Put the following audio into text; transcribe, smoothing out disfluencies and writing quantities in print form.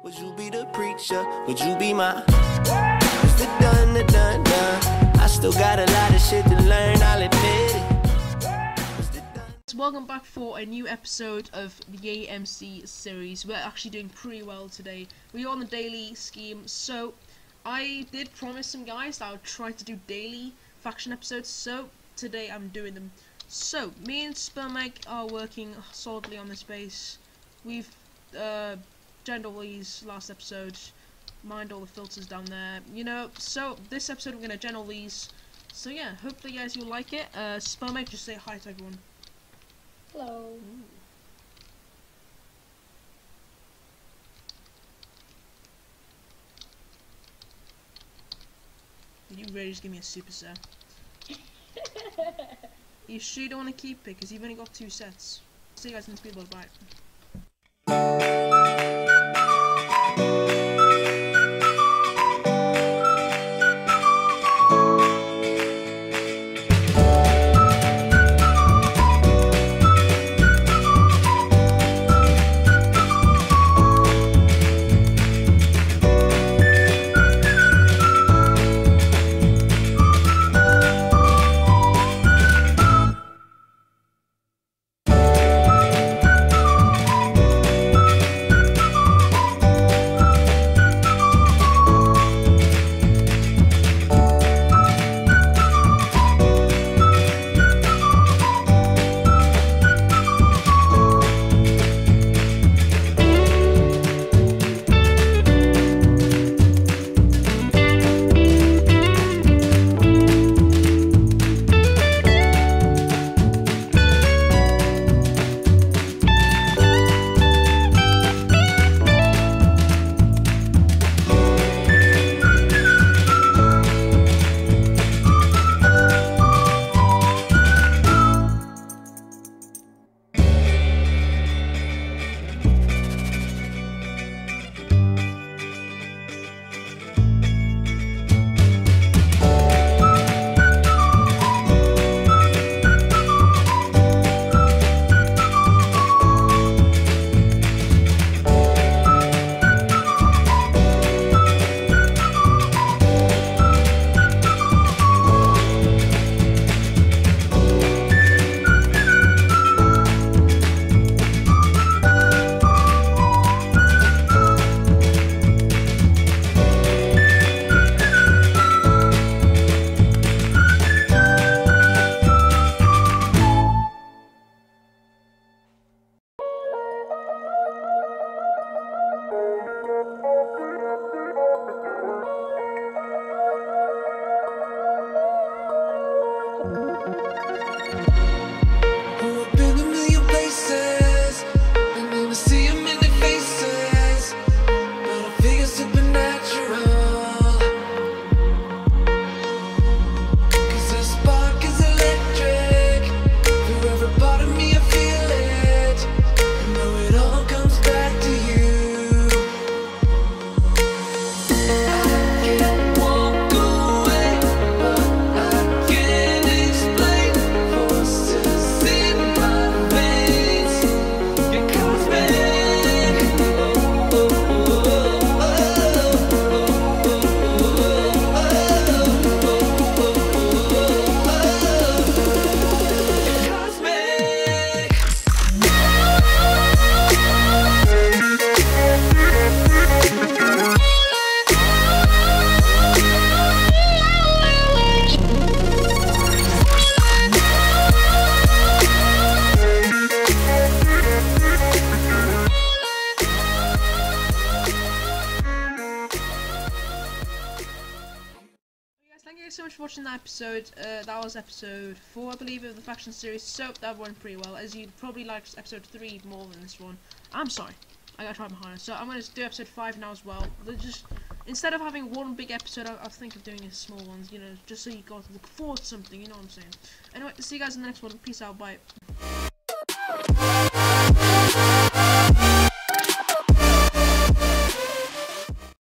Would you be the preacher? Would you be my? It's the done, the done, done. I still got a lot of shit to learn, I'll admit it. Welcome back for a new episode of the YayMC series. We're actually doing pretty well today. We're on the daily scheme, so I did promise some guys that I would try to do daily faction episodes, so today I'm doing them. So, me and Spermeg are working solidly on this base. We've gendered all these last episode, mind all the filters down there, you know. So this episode we're gonna gen all these. So yeah, hopefully guys you'll like it. Spermeg, just say hi to everyone. Hello. Did you really just give me a super set? You sure you don't want to keep it because you've only got 2 sets. See you guys in the speedboat. Bye. Thank you so much for watching that episode. That was episode 4, I believe, of the faction series. So that went pretty well, as you probably liked episode 3 more than this one. I'm sorry, I gotta try my hardest. So I'm gonna do episode 5 now as well. Just instead of having one big episode, I think of doing a small ones. You know, just so you got to look forward to something. You know what I'm saying? Anyway, see you guys in the next one. Peace out. Bye.